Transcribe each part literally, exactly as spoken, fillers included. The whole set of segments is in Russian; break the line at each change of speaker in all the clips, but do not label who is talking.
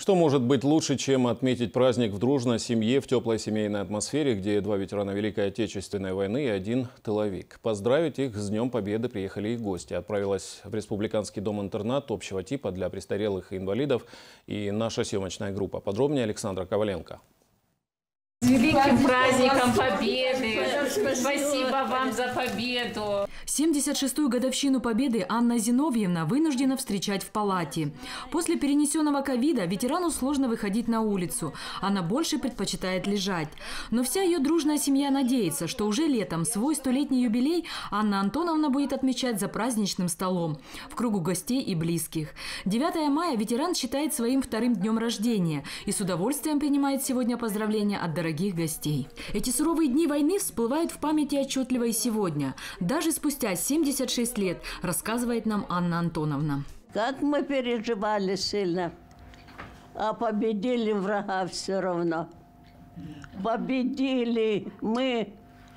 Что может быть лучше, чем отметить праздник в дружной семье, в теплой семейной атмосфере, где два ветерана Великой Отечественной войны и один тыловик. Поздравить их с Днем Победы приехали и гости. Отправилась в республиканский дом-интернат общего типа для престарелых и инвалидов и наша съемочная группа. Подробнее Александра Коваленко.
С великим праздником Победы! Спасибо вам за победу!
семьдесят шестую годовщину Победы Анна Зиновьевна вынуждена встречать в палате. После перенесенного ковида ветерану сложно выходить на улицу. Она больше предпочитает лежать. Но вся ее дружная семья надеется, что уже летом свой столетний юбилей Анна Антоновна будет отмечать за праздничным столом, в кругу гостей и близких. девятое мая ветеран считает своим вторым днем рождения и с удовольствием принимает сегодня поздравления от дорогих гостей. Эти суровые дни войны всплывают в памяти отчетливо и сегодня. Даже спустя семьдесят шесть лет, рассказывает нам Анна Антоновна.
Как мы переживали сильно, а победили врага все равно. Победили мы,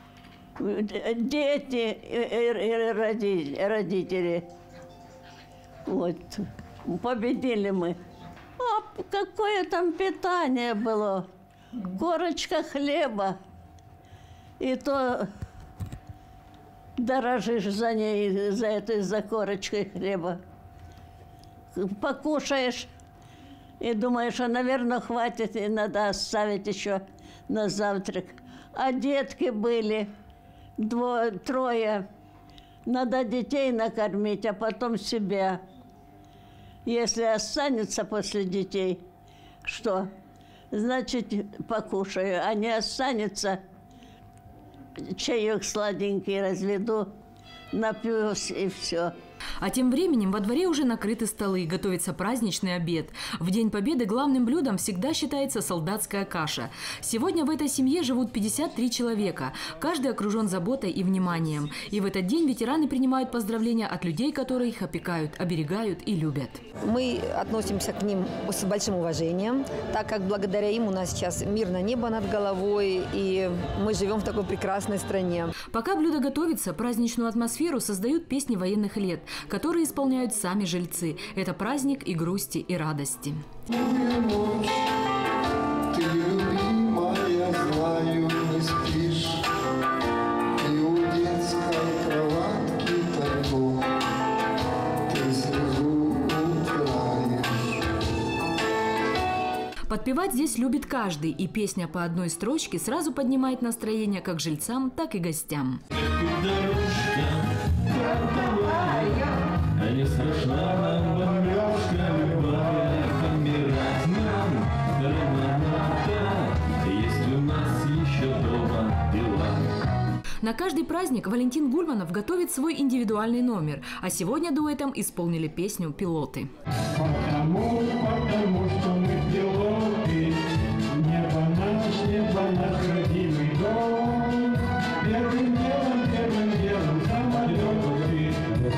дети и родители. Вот, победили мы. А какое там питание было? Корочка хлеба. И то дорожишь за ней, за этой, за корочкой хлеба. Покушаешь и думаешь, а, наверное, хватит, и надо оставить еще на завтрак. А детки были, двое, трое. Надо детей накормить, а потом себя. Если останется после детей, что? Значит, покушаю. А не останется, чаек сладенький разведу, напьюсь и все.
А тем временем во дворе уже накрыты столы, готовится праздничный обед. В День Победы главным блюдом всегда считается солдатская каша. Сегодня в этой семье живут пятьдесят три человека. Каждый окружен заботой и вниманием. И в этот день ветераны принимают поздравления от людей, которые их опекают, оберегают и любят.
Мы относимся к ним с большим уважением, так как благодаря им у нас сейчас мирное небо над головой, и мы живем в такой прекрасной стране.
Пока блюдо готовится, праздничную атмосферу создают песни военных лет, которые исполняют сами жильцы. Это праздник и грусти, и радости. Подпевать здесь любит каждый, и песня по одной строчке сразу поднимает настроение как жильцам, так и гостям.
Не страшна нам бомбежка любая, помирать нам рановато, есть у нас еще дома дела.
На каждый праздник Валентин Гульманов готовит свой индивидуальный номер, а сегодня дуэтом исполнили песню «Пилоты».
Потому, потому что мы пилоты, небо наш, небо наш родимый дом, первым делом, первым делом самолеты,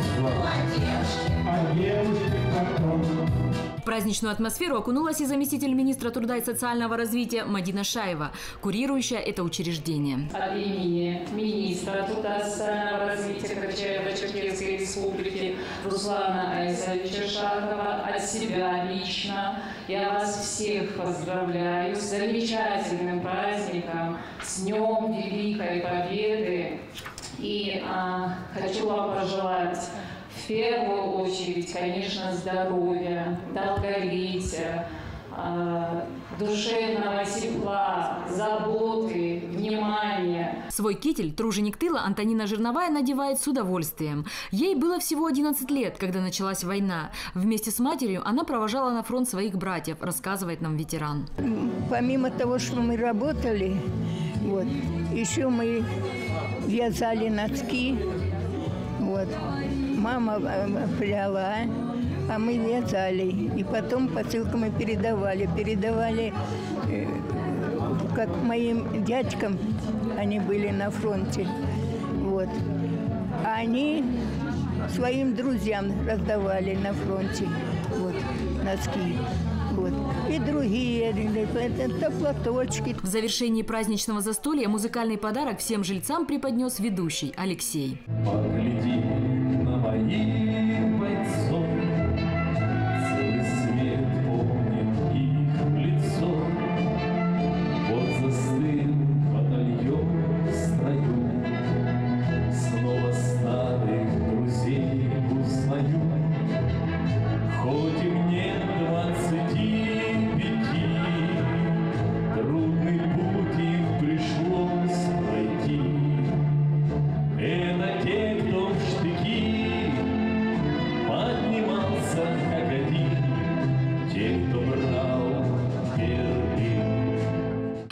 а девушки потом.
В праздничную атмосферу окунулась и заместитель министра труда и социального развития Мадина Шаева, курирующая это учреждение.
От имени министра труда и социального развития Карачаево-Черкесской республики Руслана Айзовича Шахова, от себя лично я вас всех поздравляю с замечательным праздником, с Днем Великой Победы. И а, хочу вам пожелать в первую очередь, конечно, здоровья, долголетия, а, душевного тепла, заботы, внимания.
Свой китель труженик тыла Антонина Жирновая надевает с удовольствием. Ей было всего одиннадцать лет, когда началась война. Вместе с матерью она провожала на фронт своих братьев, рассказывает нам ветеран.
Помимо того, что мы работали, вот, еще мы вязали носки. Вот. Мама пряла, а мы вязали. И потом посылками передавали. Передавали, как моим дядькам, они были на фронте. Вот. А они своим друзьям раздавали на фронте вот, носки. Вот. И другие, это платочки.
В завершении праздничного застолья музыкальный подарок всем жильцам преподнес ведущий Алексей.
Погляди на моих бойцов, целый свет помнит их.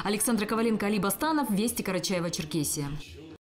Александра Коваленко, Али Бастанов, Вести, Карачаево-Черкесия.